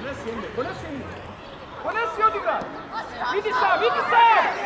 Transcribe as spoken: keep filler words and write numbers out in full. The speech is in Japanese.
Buona scende, buona scende. Buona scende, Vidi sta, vidi sta!